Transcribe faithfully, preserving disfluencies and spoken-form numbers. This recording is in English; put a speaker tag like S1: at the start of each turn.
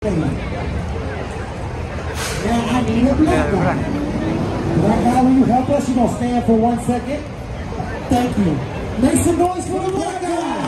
S1: Now I need a black guy. Black guy, will you help us? You gonna stand for one second? Thank you. Make some noise for the black guy.